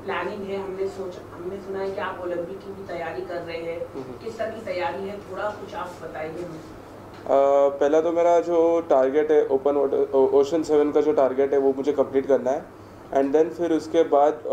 Planning है, हमने सुना है कि आप ओलंपिक की भी तैयारी कर रहे हैं, किस तरह की तैयारी है, थोड़ा कुछ आप बताइए हमें। पहला तो मेरा जो टारगेट है ओपन वाटर ओशन 7 का जो टारगेट है वो मुझे कंप्लीट करना है। एंड देन फिर उसके बाद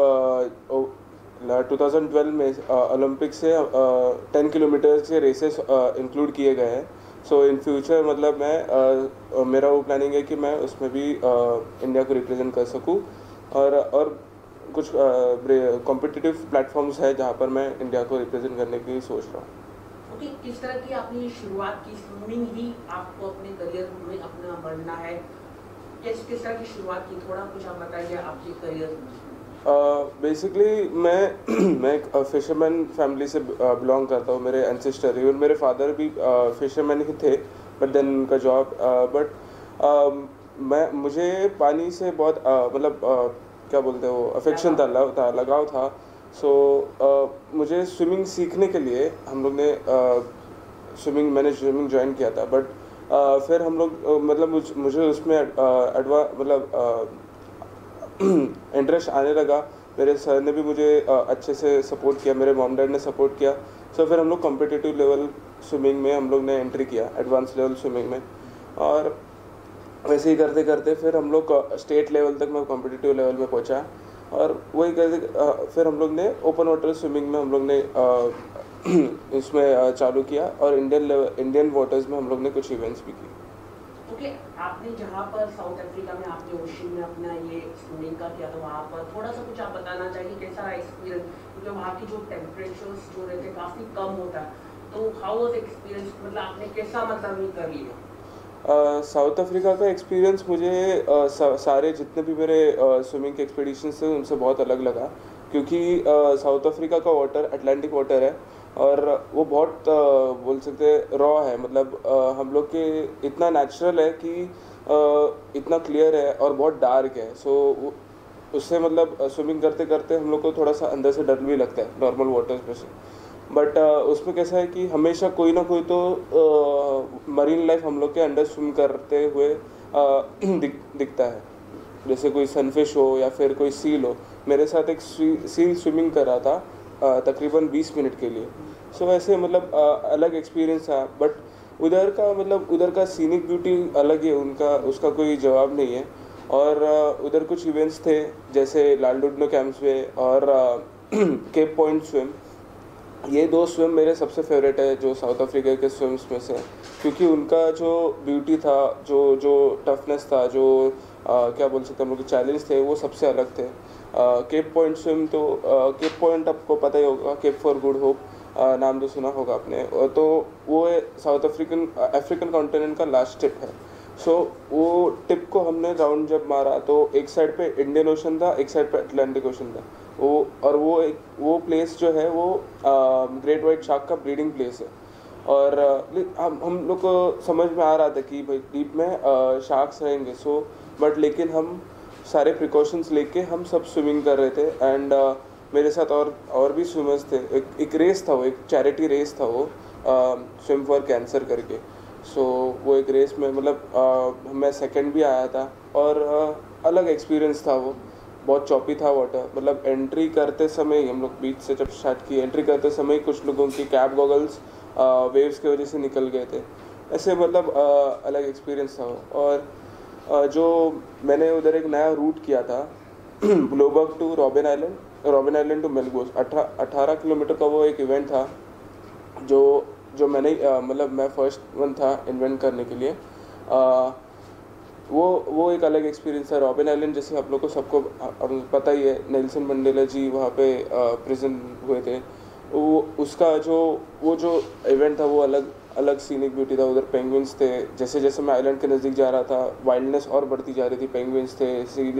2012 में ओलंपिक से 10 किलोमीटर के रेसेस इंक्लूड किए गए हैं। सो इन फ्यूचर मतलब मेरा वो प्लानिंग है कि मैं उसमें भी इंडिया को रिप्रेजेंट कर सकूं। और कुछ कॉम्पिटिटिव प्लेटफॉर्म्स है जहां पर मैं इंडिया को रिप्रेजेंट करने की सोच रहा हूँ। ओके, किस तरह की आपने शुरुआत की? स्विमिंग ही आपको अपने करियर में अपना बढ़ना है, किस किस तरह की शुरुआत की, थोड़ा कुछ आप बताइए आपके करियर में। बेसिकली मैं एक फिशरमैन फैमिली से बिलोंग करता हूँ। मेरे एंसेस्टर इवन मेरे फादर भी फिशरमैन ही थे, बट देन उनका जॉब बट मुझे पानी से बहुत क्या बोलते हो अफेक्शन था, लगाव था। सो मुझे स्विमिंग सीखने के लिए हम लोग ने मैंने स्विमिंग ज्वाइन किया था। बट फिर हम लोग मुझे उसमें इंटरेस्ट आने लगा। मेरे सर ने भी मुझे अच्छे से सपोर्ट किया, मेरे मॉम डैड ने सपोर्ट किया। सो फिर हम लोग कॉम्पिटिटिव लेवल स्विमिंग में हम लोग ने एंट्री किया, एडवांस लेवल स्विमिंग में। और वैसे ही करते करते फिर हम लोग स्टेट लेवल तक मैं कॉम्पिटिटिव लेवल में पहुंचा। और वही करते फिर हम लोग ने ओपन वाटर स्विमिंग में हम लोग ने इसमें चालू किया, और इंडियन वाटर्स में हम लोग ने कुछ इवेंट्स भी किए। ओके, आपने जहाँ पर साउथ अफ्रीका में आपने ओशन में अपना ये स्विमिंग का किया था, वहाँ पर थोड़ा सा कुछ आप बताना चाहिए कैसा रहा एक्सपीरियंस? क्योंकि वहाँ की जो टेम्परेचर्स जो रहते काफ़ी कम होता है, तो हाउ वाज एक्सपीरियंस, मतलब आपने कैसा मतलब ये कर लिया? साउथ अफ्रीका का एक्सपीरियंस मुझे सारे जितने भी मेरे स्विमिंग के एक्सपीडिशंस थे उनसे बहुत अलग लगा। क्योंकि साउथ अफ्रीका का वाटर अटलांटिक वाटर है, और वो बहुत बोल सकते हैं रॉ है। मतलब हम लोग के इतना नेचुरल है कि इतना क्लियर है और बहुत डार्क है। सो उससे मतलब स्विमिंग करते करते हम लोग को थोड़ा सा अंदर से डर भी लगता है नॉर्मल वाटर्स में से। बट उसमें कैसा है कि हमेशा कोई ना कोई तो मरीन लाइफ हम लोग के अंडर स्विम करते हुए दिखता है। जैसे कोई सनफिश हो या फिर कोई सील हो। मेरे साथ एक सील स्विमिंग कर रहा था तकरीबन 20 मिनट के लिए। सो वैसे मतलब अलग एक्सपीरियंस था। बट उधर का सीनिक ब्यूटी अलग है, उनका उसका कोई जवाब नहीं है। और उधर कुछ इवेंट्स थे जैसे लालडुडनो कैंप्सवे और केप पॉइंट स्विम। ये दो स्विम मेरे सबसे फेवरेट है जो साउथ अफ्रीका के स्विम्स में से, क्योंकि उनका जो ब्यूटी था, जो जो टफनेस था, जो क्या बोल सकते हैं हम लोग चैलेंज थे, वो सबसे अलग थे। केप पॉइंट स्विम तो केप पॉइंट आपको पता ही होगा, केप फॉर गुड होप नाम तो सुना होगा आपने। तो वो साउथ अफ्रीकन कॉन्टिनेंट का लास्ट टिप है। सो वो टिप को हमने राउंड जब मारा तो एक साइड पे इंडियन ओशन था, एक साइड पे अटलांटिक ओशन था। वो प्लेस जो है वो ग्रेट वाइट शार्क का ब्रीडिंग प्लेस है। और हम लोग को समझ में आ रहा था कि भाई डीप में शार्क्स रहेंगे। सो बट लेकिन हम सारे प्रिकॉशंस लेके हम सब स्विमिंग कर रहे थे। एंड मेरे साथ और भी स्विमर्स थे। एक रेस था, वो एक चैरिटी रेस था, वो स्विम फॉर कैंसर करके। सो वो एक रेस में मतलब मैं सेकंड भी आया था। और अलग एक्सपीरियंस था वो। बहुत चॉपी था वाटर। मतलब एंट्री करते समय ही हम लोग बीच से जब स्टार्ट किए, एंट्री करते समय ही कुछ लोगों की कैप गॉगल्स वेव्स की वजह से निकल गए थे। ऐसे मतलब अलग एक्सपीरियंस था वो। और जो मैंने उधर एक नया रूट किया था Blouberg to Robben Island to Melbourne, 18 kilometre का वो एक इवेंट था जो जो मैंने मतलब मैं फर्स्ट वन था इन्वेंट करने के लिए। वो एक अलग एक्सपीरियंस है। रॉबिन आइलैंड जैसे आप लोग को सबको पता ही है, नेल्सन मंडेला जी वहाँ पे प्रेजेंट हुए थे। वो जो इवेंट था वो अलग अलग सीनिक ब्यूटी था। उधर पेंगुइन्स थे। जैसे जैसे मैं आइलैंड के नज़दीक जा रहा था वाइल्डनेस और बढ़ती जा रही थी। पेंगुइन्स थे,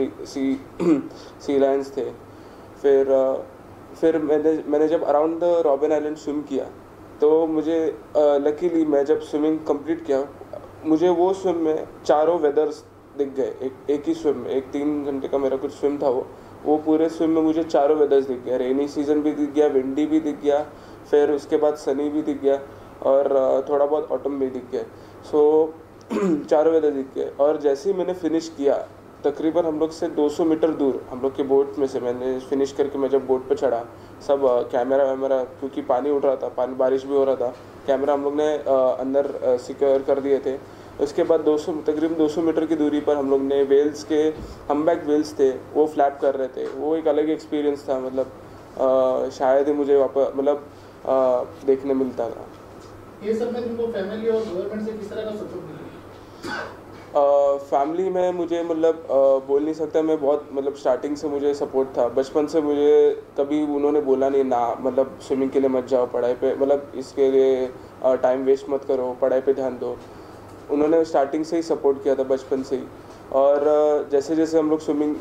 सी लायंस थे। फिर मैंने जब around the Robben Island swim किया तो मुझे लकीली मैं जब स्विमिंग कंप्लीट किया, मुझे वो स्विम में चारों वेदर्स दिख गए। एक ही स्विम में, एक 3 घंटे का मेरा कुछ स्विम था वो पूरे स्विम में मुझे चारों वेदर्स दिख गया। रेनी सीजन भी दिख गया, विंडी भी दिख गया, फिर उसके बाद सनी भी दिख गया, और थोड़ा बहुत ऑटम भी दिख गया। सो चारों वेदर दिख गए। और जैसे ही मैंने फिनिश किया तकरीबन हम लोग से 200 मीटर दूर हम लोग के बोट में से मैंने फिनिश करके मैं जब बोट पे चढ़ा, सब कैमरा वैमरा, क्योंकि पानी उठ रहा था, पानी बारिश भी हो रहा था, कैमरा हम लोग ने अंदर सिक्योर कर दिए थे। उसके बाद तकरीबन 200 मीटर की दूरी पर हम लोग ने वेल्स के हमबैक वेल्स थे, वो फ्लैप कर रहे थे। वो एक अलग एक्सपीरियंस था, मतलब शायद ही मुझे वापस मतलब देखने मिलता था। ये सब में तुमको फैमिली और गवर्नमेंट से किस तरह का सपोर्ट मिला? फैमिली में मुझे मतलब बोल नहीं सकता, मैं बहुत मतलब स्टार्टिंग से मुझे सपोर्ट था। बचपन से मुझे कभी उन्होंने बोला नहीं ना, मतलब स्विमिंग के लिए मत जाओ, पढ़ाई पे मतलब इसके लिए टाइम वेस्ट मत करो, पढ़ाई पे ध्यान दो। उन्होंने स्टार्टिंग से ही सपोर्ट किया था, बचपन से ही। और जैसे जैसे हम लोग स्विमिंग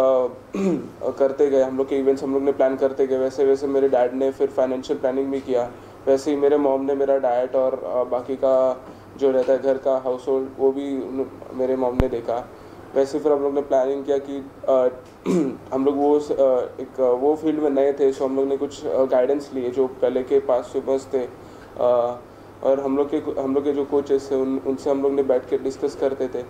करते गए, हम लोग के इवेंट्स हम लोग ने प्लान करते गए, वैसे वैसे मेरे डैड ने फिर फाइनेंशियल प्लानिंग भी किया। वैसे ही मेरे मॉम ने मेरा डाइट और बाकी का जो रहता है घर का हाउस होल्ड, वो भी मेरे मॉम ने देखा। वैसे फिर हम लोग ने प्लानिंग किया कि हम लोग वो फील्ड में नए थे, सो हम लोग ने कुछ गाइडेंस लिए जो पहले के पास स्विमर्स थे। और हम लोग के जो कोचेस थे उनसे हम लोग ने बैठ के डिस्कस करते थे।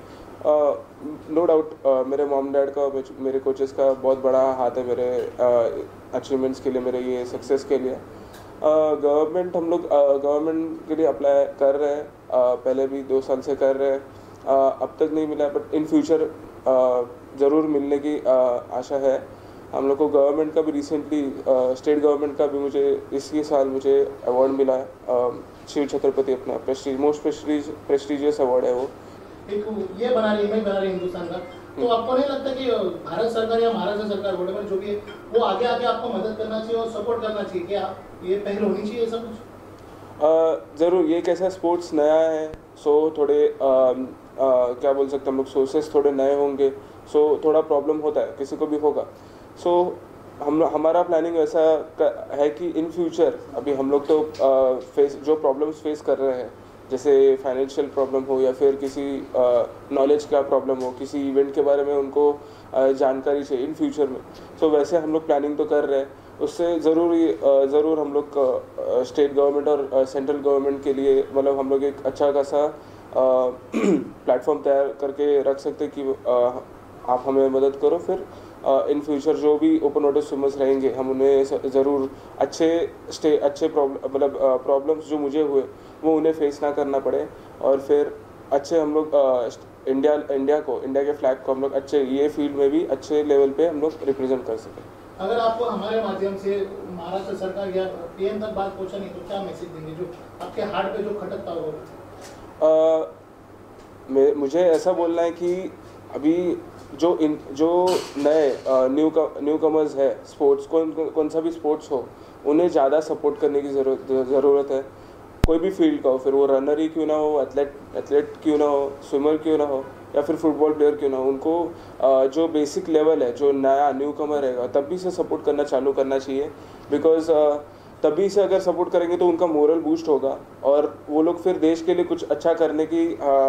नो डाउट मेरे मॉम डैड का, मेरे कोचेस का बहुत बड़ा हाथ है मेरे अचीवमेंट्स के लिए, मेरे ये सक्सेस के लिए। गवर्नमेंट हम लोग गवर्नमेंट के लिए अप्लाई कर रहे हैं, पहले भी 2 साल से कर रहे हैं। अब तक नहीं मिला, बट इन फ्यूचर ज़रूर मिलने की आशा है। हम लोग को गवर्नमेंट का भी रिसेंटली स्टेट गवर्नमेंट का भी मुझे इसी साल मुझे अवार्ड मिला है, शिव छत्रपति, अपना मोस्ट प्रेस्टिजियस अवार्ड है वो। एक ये बना रही इमेज बना रही हिंदुस्तान का, तो आपको नहीं लगता कि भारत सरकार या महाराष्ट्र सरकार वोटेवर जो भी है, वो आगे आके आपको मदद करना चाहिए और सपोर्ट करना चाहिए? क्या ये पहल होनी चाहिए सब कुछ? ज़रूर, ये कैसा स्पोर्ट्स नया है, सो थोड़े क्या बोल सकते हैं हम लोग, सोर्सेस थोड़े नए होंगे, सो थोड़ा प्रॉब्लम होता है, किसी को भी होगा। सो हमारा प्लानिंग ऐसा है कि इन फ्यूचर अभी हम लोग तो जो प्रॉब्लम्स फेस कर रहे हैं, जैसे फाइनेंशियल प्रॉब्लम हो या फिर किसी नॉलेज का प्रॉब्लम हो, किसी इवेंट के बारे में उनको जानकारी चाहिए इन फ्यूचर में, सो वैसे हम लोग प्लानिंग तो कर रहे हैं। उससे ज़रूर हम लोग स्टेट गवर्नमेंट और सेंट्रल गवर्नमेंट के लिए मतलब हम लोग एक अच्छा खासा प्लेटफॉर्म तैयार करके रख सकते कि आप हमें मदद करो। फिर इन फ्यूचर जो भी ओपन वाटर स्विमर्स रहेंगे, हम उन्हें ज़रूर अच्छे प्रॉब्लम्स जो मुझे हुए वो उन्हें फेस ना करना पड़े, और फिर अच्छे हम लोग इंडिया के फ्लैग को हम लोग अच्छे ये फील्ड में भी अच्छे लेवल पे हम लोग रिप्रेजेंट कर सकें। अगर आपको हमारे माध्यम से महाराष्ट्र सरकार या पीएम तक बात पहुंचा नहीं तो क्या मैसेज देंगे जो आपके हार्ट पे जो खटकता होगा? मुझे ऐसा बोलना है कि अभी जो नए न्यू कमर्स है स्पोर्ट्स, कौन सा भी स्पोर्ट्स हो, उन्हें ज़्यादा सपोर्ट करने की ज़रूरत है। कोई भी फील्ड का हो, फिर वो रनर ही क्यों ना हो, एथलेट क्यों ना हो, स्विमर क्यों ना हो, या फिर फुटबॉल प्लेयर क्यों ना हो, उनको जो बेसिक लेवल है, जो नया न्यू कमर रहेगा, तभी से सपोर्ट करना चालू करना चाहिए। बिकॉज तभी से अगर सपोर्ट करेंगे तो उनका मोरल बूस्ट होगा और वो लोग फिर देश के लिए कुछ अच्छा करने की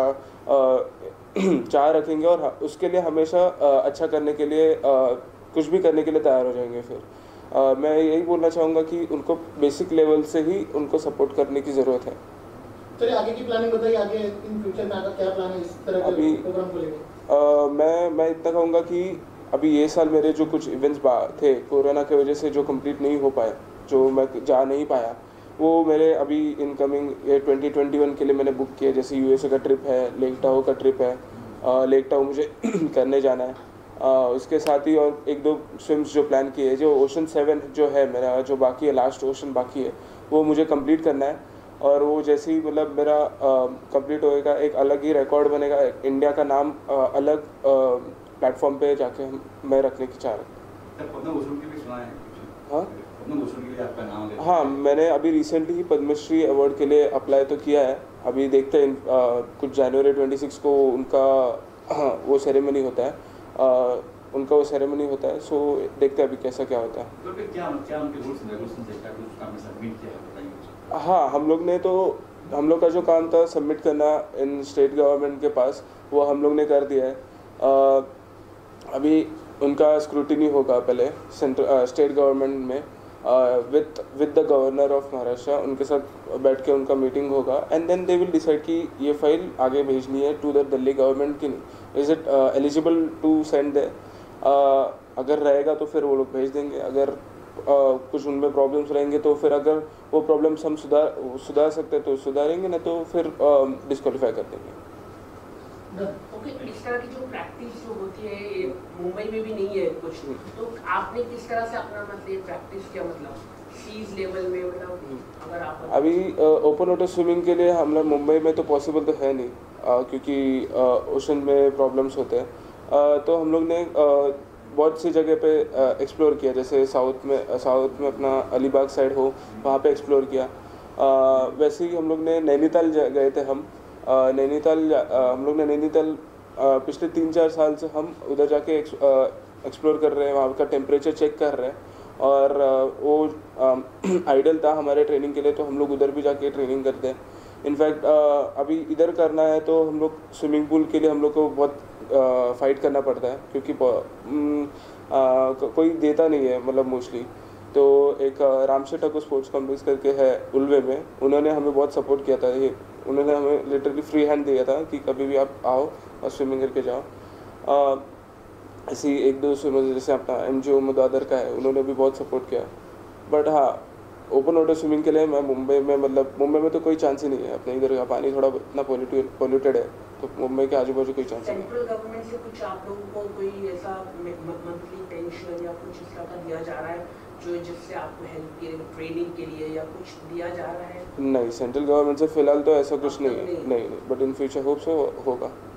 चाह रखेंगे, और उसके लिए हमेशा अच्छा करने के लिए कुछ भी करने के लिए तैयार हो जाएंगे। फिर मैं यही बोलना चाहूँगा कि उनको बेसिक लेवल से ही उनको सपोर्ट करने की ज़रूरत है। चलिए आगे की प्लानिंग बताइए, आगे इन फ्यूचर में आगे क्या प्लान है इस तरह के प्रोग्राम को लेकर? मैं इतना कहूँगा कि अभी ये साल मेरे जो कुछ इवेंट्स थे कोरोना की वजह से जो कंप्लीट नहीं हो पाए, जो मैं जा नहीं पाया, वो मेरे अभी इनकमिंग ये 2021 के लिए मैंने बुक किया। जैसे यूएसए का ट्रिप है, लेक टाहो का ट्रिप है, लेक टाहो मुझे करने जाना है। उसके साथ ही और 1-2 स्विम्स जो प्लान किए, जो ओशन 7 जो है मेरा, जो बाकी है, लास्ट ओशन बाकी है, वो मुझे कंप्लीट करना है। और वो जैसे ही मतलब मेरा कंप्लीट होएगा, एक अलग ही रिकॉर्ड बनेगा, इंडिया का नाम अलग प्लेटफॉर्म पे जाके मैं रखने की चाह रहा हूँ। हाँ, मैंने अभी रिसेंटली ही पद्मश्री अवार्ड के लिए अप्लाई तो किया है। अभी देखते हैं कुछ जनवरी 26 को उनका वो सेरेमनी होता है, सो देखते हैं अभी कैसा क्या होता है। तो फिर क्या उनके रूल्स एंड रेगुलेशंस है, क्या कुछ काम में सबमिट किया है, बताइए। हाँ, हम लोग का जो काम था सबमिट करना इन स्टेट गवर्नमेंट के पास, वो हम लोग ने कर दिया है। अभी उनका स्क्रूटिनी होगा पहले स्टेट गवर्नमेंट में, with the governor of Maharashtra, उनके साथ बैठ के उनका मीटिंग होगा and then they will decide कि ये फाइल आगे भेजनी है टू द दिल्ली गवर्नमेंट की नहीं, is it eligible to send they. अगर रहेगा तो फिर वो लोग भेज देंगे, अगर कुछ उनमें प्रॉब्लम्स रहेंगे तो फिर अगर वो प्रॉब्लम्स हम सुधार सकते हैं तो सुधारेंगे, ना तो फिर डिस्क्वालीफाई कर देंगे। ओके, इस तरह की जो प्रैक्टिस जो होती है ये मुंबई में भी नहीं है कुछ, तो आपने किस तरह से अपना मतलब प्रैक्टिस किया, मतलब सीज लेवल में, मतलब अगर आप अभी ओपन वाटर स्विमिंग के लिए हम लोग मुंबई में तो पॉसिबल तो है नहीं, क्योंकि ओशन में प्रॉब्लम्स होते हैं। तो हम लोग ने बहुत सी जगह पे एक्सप्लोर किया, जैसे साउथ में अपना अलीबाग साइड हो वहाँ पे एक्सप्लोर किया। वैसे ही हम लोग ने नैनीताल गए थे। हम लोग ने नैनीताल पिछले 3-4 साल से हम उधर जाके एक्सप्लोर कर रहे हैं, वहाँ का टेम्परेचर चेक कर रहे हैं और वो आइडल था हमारे ट्रेनिंग के लिए, तो हम लोग उधर भी जाके ट्रेनिंग करते हैं। इनफैक्ट अभी इधर करना है तो हम लोग स्विमिंग पूल के लिए हम लोग को बहुत फाइट करना पड़ता है, क्योंकि कोई देता नहीं है मतलब मोस्टली। तो एक रामशेठ ठाकुर स्पोर्ट्स कॉम्प्लेक्स करके है उल्वे में, उन्होंने हमें बहुत सपोर्ट किया था। ये उन्होंने हमें लिटरली फ्री हैंड दिया था कि कभी भी आप आओ और स्विमिंग करके जाओ। ऐसी 1-2 स्विमर्स जैसे अपना MGO मुदादर का है, उन्होंने भी बहुत सपोर्ट किया। बट हाँ, ओपन वाटर स्विमिंग के लिए मैं मुंबई में तो कोई चांस ही नहीं है। अपने इधर का पानी थोड़ा इतना पोल्यूटेड है, तो मुंबई के आजू बाजू कोई चांस नहीं है। सेंट्रल गवर्नमेंट से कुछ आप लोगों को कोई ऐसा मंथली पेंशन या कुछ इस तरह का दिया जा रहा है जो जिससे आपको हेल्प के ट्रेनिंग के लिए या कुछ दिया जा रहा है? नहीं, सेंट्रल गवर्नमेंट से फिलहाल तो ऐसा कुछ नहीं है। नहीं, but in future hope so होगा।